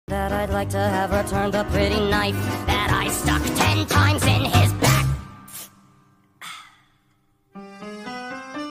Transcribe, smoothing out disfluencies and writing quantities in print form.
that I'd like to have returned the pretty knife that I stuck 10 times in